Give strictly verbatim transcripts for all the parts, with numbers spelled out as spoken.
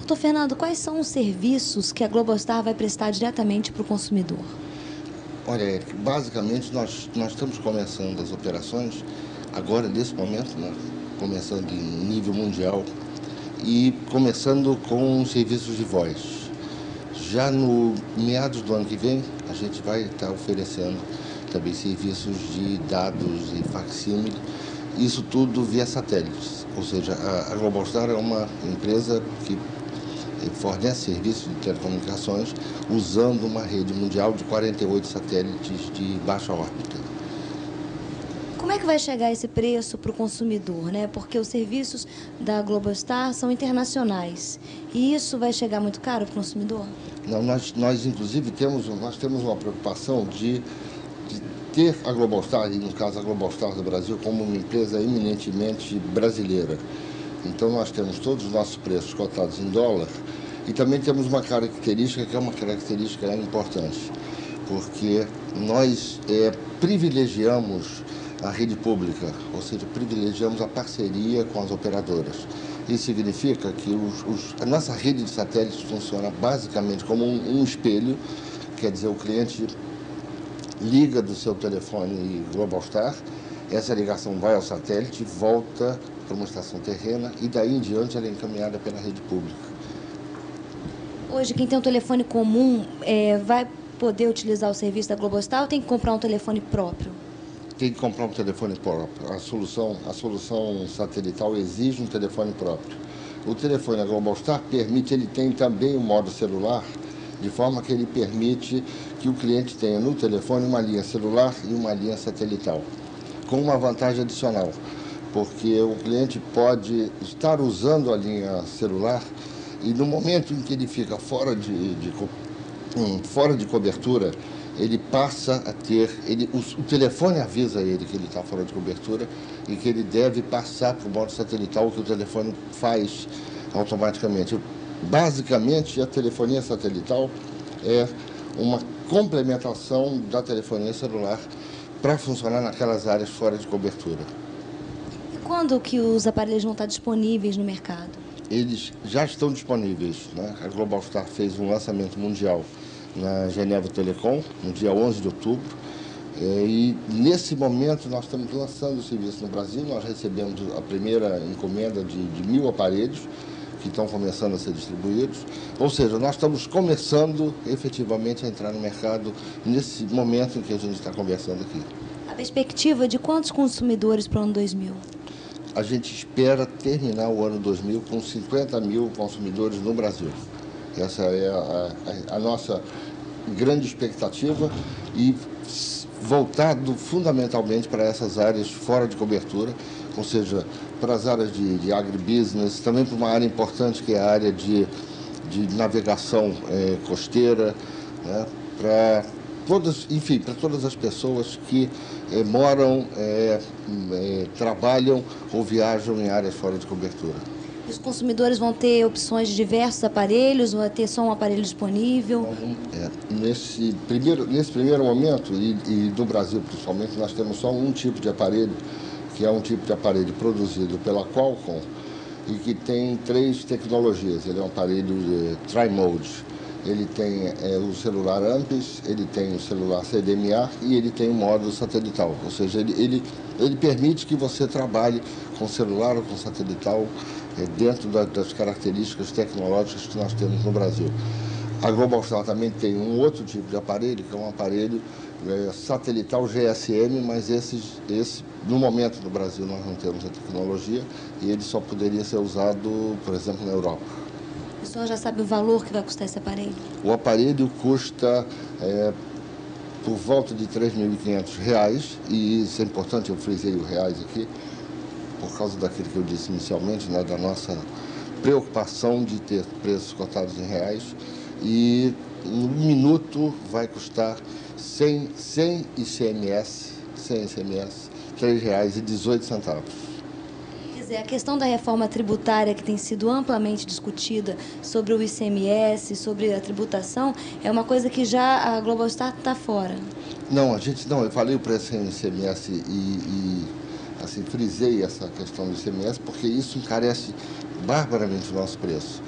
Doutor Fernando, quais são os serviços que a Globostar vai prestar diretamente para o consumidor? Olha, Eric, basicamente nós, nós estamos começando as operações agora, nesse momento, né, começando em nível mundial e começando com serviços de voz. Já no meados do ano que vem, a gente vai estar oferecendo também serviços de dados e facsímile, isso tudo via satélites. Ou seja, a, a Globostar é uma empresa que fornece serviços de telecomunicações usando uma rede mundial de quarenta e oito satélites de baixa órbita. Como é que vai chegar esse preço para o consumidor, né? Porque os serviços da Globostar são internacionais e isso vai chegar muito caro para o consumidor? Não, nós, nós inclusive temos, nós temos uma preocupação de, de ter a Globostar, e no caso a Globostar do Brasil, como uma empresa eminentemente brasileira. Então nós temos todos os nossos preços cotados em dólar e também temos uma característica que é uma característica importante, porque nós é, privilegiamos a rede pública, ou seja, privilegiamos a parceria com as operadoras. Isso significa que os, os, a nossa rede de satélites funciona basicamente como um, um espelho, quer dizer, o cliente liga do seu telefone Globostar, essa ligação vai ao satélite, volta para uma estação terrena e daí em diante ela é encaminhada pela rede pública. Hoje, quem tem um telefone comum é, vai poder utilizar o serviço da Globostar ou tem que comprar um telefone próprio? Tem que comprar um telefone próprio. A solução, a solução satelital exige um telefone próprio. O telefone da Globostar permite, ele tem também o modo celular, de forma que ele permite que o cliente tenha no telefone uma linha celular e uma linha satelital, com uma vantagem adicional, porque o cliente pode estar usando a linha celular e no momento em que ele fica fora de, de, fora de cobertura, ele passa a ter, ele, o, o telefone avisa ele que ele está fora de cobertura e que ele deve passar para o modo satelital, o que o telefone faz automaticamente. Basicamente, a telefonia satelital é uma complementação da telefonia celular para funcionar naquelas áreas fora de cobertura. E quando que os aparelhos vão estar disponíveis no mercado? Eles já estão disponíveis, né? A Globostar fez um lançamento mundial na Geneva Telecom, no dia onze de outubro, e nesse momento nós estamos lançando o serviço no Brasil. Nós recebemos a primeira encomenda de, de mil aparelhos, que estão começando a ser distribuídos, ou seja, nós estamos começando efetivamente a entrar no mercado nesse momento em que a gente está conversando aqui. A perspectiva de quantos consumidores para o ano dois mil? A gente espera terminar o ano dois mil com cinquenta mil consumidores no Brasil. Essa é a, a, a nossa grande expectativa e voltado fundamentalmente para essas áreas fora de cobertura, ou seja, para as áreas de, de agribusiness, também para uma área importante que é a área de, de navegação é, costeira, né, para todas, enfim, para todas as pessoas que é, moram, é, é, trabalham ou viajam em áreas fora de cobertura. Os consumidores vão ter opções de diversos aparelhos, ou vai ter só um aparelho disponível? É, nesse, primeiro, nesse primeiro momento, e, e no Brasil principalmente, nós temos só um tipo de aparelho, que é um tipo de aparelho produzido pela Qualcomm e que tem três tecnologias. Ele é um aparelho de tri-mode. Ele tem é, o celular A M P S, ele tem o celular C D M A e ele tem o modo satelital. Ou seja, ele, ele, ele permite que você trabalhe com celular ou com satelital é, dentro da, das características tecnológicas que nós temos no Brasil. A Globostar também tem um outro tipo de aparelho, que é um aparelho é, satelital G S M, mas esses, esse, no momento no Brasil nós não temos a tecnologia e ele só poderia ser usado, por exemplo, na Europa. O senhor já sabe o valor que vai custar esse aparelho? O aparelho custa é, por volta de três mil e quinhentos reais, e isso é importante, eu frisei o reais aqui, por causa daquilo que eu disse inicialmente, né, da nossa preocupação de ter preços cotados em reais, e no minuto vai custar sem, sem I C M S, sem I C M S, três reais e dezoito centavos. A questão da reforma tributária que tem sido amplamente discutida sobre o I C M S, sobre a tributação, é uma coisa que já a Globostar está fora. Não, a gente não, eu falei o preço em I C M S e, e assim, frisei essa questão do I C M S porque isso encarece barbaramente o nosso preço.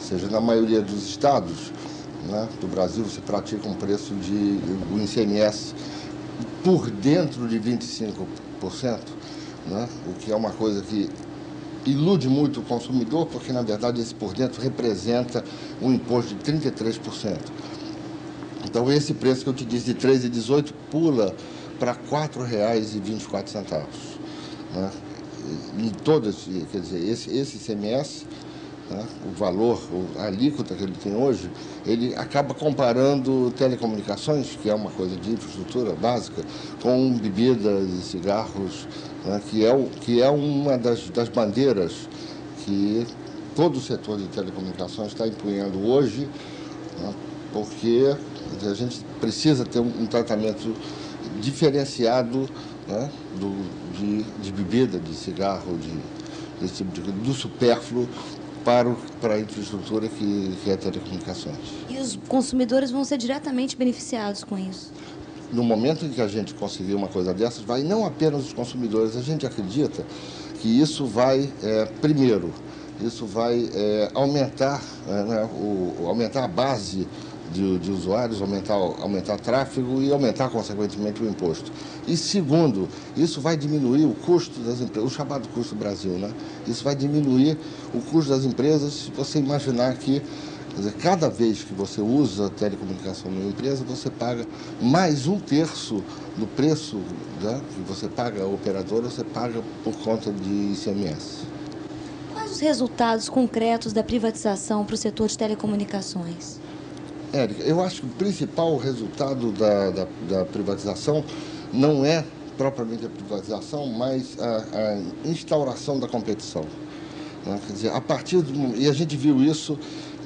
Ou seja, na maioria dos estados, né, do Brasil, você pratica um preço de o I C M S por dentro de vinte e cinco por cento, né, o que é uma coisa que ilude muito o consumidor, porque, na verdade, esse por dentro representa um imposto de trinta e três por cento. Então, esse preço que eu te disse de três reais e dezoito centavos pula para quatro reais e vinte e quatro centavos. Né? Em todas, quer dizer, esse, esse I C M S, né, o valor, a alíquota que ele tem hoje, ele acaba comparando telecomunicações, que é uma coisa de infraestrutura básica, com bebidas e cigarros, né, que, é o, que é uma das, das bandeiras que todo o setor de telecomunicações está empunhando hoje, né, porque a gente precisa ter um, um tratamento diferenciado, né, do, de, de bebida, de cigarro, de, desse tipo de, do supérfluo, para, o, para a infraestrutura que, que é telecomunicações. E os consumidores vão ser diretamente beneficiados com isso? No momento em que a gente conseguir uma coisa dessas, vai não apenas os consumidores, a gente acredita que isso vai, é, primeiro, isso vai é, aumentar, é, né, o, aumentar a base de, de usuários, aumentar, aumentar tráfego e aumentar, consequentemente, o imposto. E, segundo, isso vai diminuir o custo das empresas, o chamado custo Brasil, né? Isso vai diminuir o custo das empresas, se você imaginar que, quer dizer, cada vez que você usa telecomunicação numa empresa, você paga mais um terço do preço, né, que você paga a operadora, você paga por conta de I C M S. Quais os resultados concretos da privatização para o setor de telecomunicações? Érica, eu acho que o principal resultado da, da, da privatização não é propriamente a privatização, mas a, a instauração da competição. Né? Quer dizer, a partir do, e a gente viu isso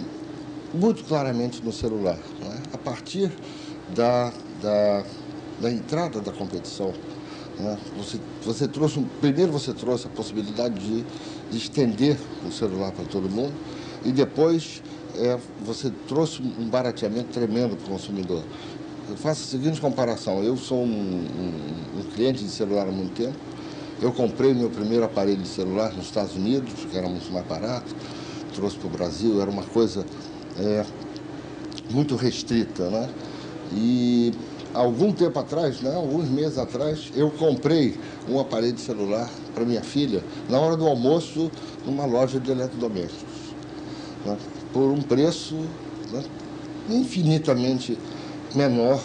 muito claramente no celular. Né? A partir da, da, da entrada da competição, né? você, você trouxe, primeiro você trouxe a possibilidade de, de estender o celular para todo mundo e depois é, você trouxe um barateamento tremendo para o consumidor. Eu faço a seguinte comparação, eu sou um, um, um cliente de celular há muito tempo, eu comprei meu primeiro aparelho de celular nos Estados Unidos, que era muito mais barato, trouxe para o Brasil, era uma coisa é, muito restrita, né? E algum tempo atrás, né, alguns meses atrás, eu comprei um aparelho de celular para minha filha na hora do almoço numa loja de eletrodomésticos, né, por um preço, né, infinitamente menor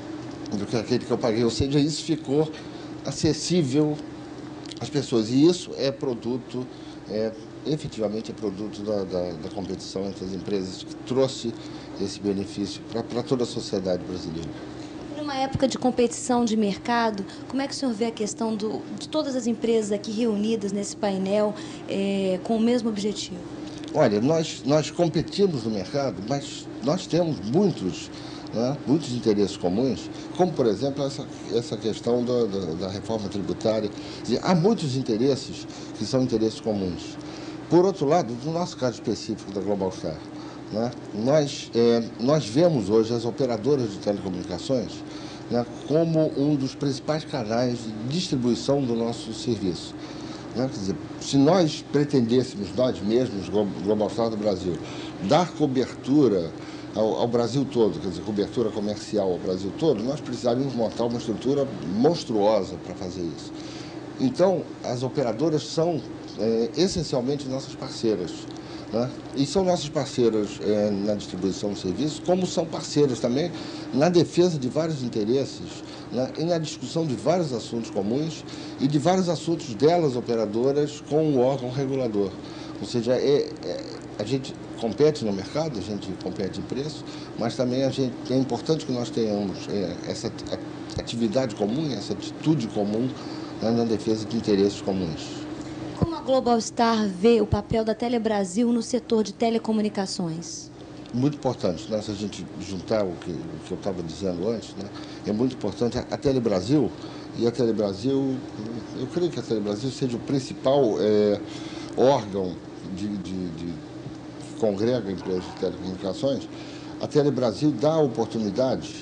do que aquele que eu paguei. Ou seja, isso ficou acessível às pessoas. E isso é produto, é, efetivamente é produto da, da, da competição entre as empresas que trouxe esse benefício para toda a sociedade brasileira. Numa época de competição de mercado, como é que o senhor vê a questão do, de todas as empresas aqui reunidas nesse painel é, com o mesmo objetivo? Olha, nós, nós competimos no mercado, mas nós temos muitos, né, muitos interesses comuns, como, por exemplo, essa, essa questão da, da, da reforma tributária. E há muitos interesses que são interesses comuns. Por outro lado, no nosso caso específico da Globalstar, né, nós, é, nós vemos hoje as operadoras de telecomunicações, né, como um dos principais canais de distribuição do nosso serviço. Né? Quer dizer, se nós pretendêssemos, nós mesmos, Globalstar do Brasil, dar cobertura ao, ao Brasil todo, quer dizer, cobertura comercial ao Brasil todo, nós precisaríamos montar uma estrutura monstruosa para fazer isso. Então, as operadoras são é, essencialmente nossas parceiras. Né? E são nossas parceiras é, na distribuição de serviços, como são parceiras também na defesa de vários interesses, né? E na discussão de vários assuntos comuns e de vários assuntos delas, operadoras, com o órgão regulador. Ou seja, é, é, a gente compete no mercado, a gente compete em preço, mas também a gente, é importante que nós tenhamos é, essa atividade comum, essa atitude comum, né, na defesa de interesses comuns. Como a Globalstar vê o papel da Telebrasil no setor de telecomunicações? Muito importante, né? Se a gente juntar o que, o que eu estava dizendo antes, né? É muito importante. A, a Telebrasil, e a Telebrasil, eu creio que a Telebrasil seja o principal é, órgão de, de, de, que congrega empresas de telecomunicações. A Telebrasil dá a oportunidade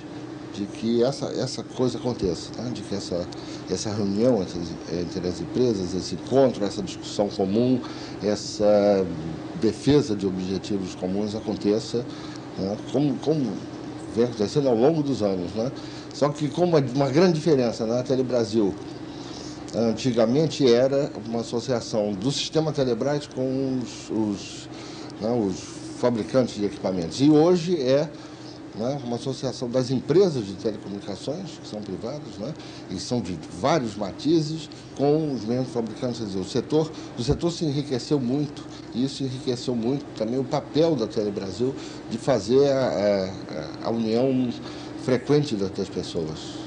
de que essa, essa coisa aconteça, tá? De que essa, essa reunião entre, entre as empresas, esse encontro, essa discussão comum, essa defesa de objetivos comuns aconteça, né? como, como vem acontecendo ao longo dos anos, né? Só que com uma, uma grande diferença, né? A Telebrasil antigamente era uma associação do sistema Telebrás com os, os, né, os fabricantes de equipamentos. E hoje é, né, uma associação das empresas de telecomunicações, que são privadas, né, e são de vários matizes, com os mesmos fabricantes. Quer dizer, o setor, o setor se enriqueceu muito, e isso enriqueceu muito também o papel da Telebrasil de fazer a, a, a união frequente das pessoas.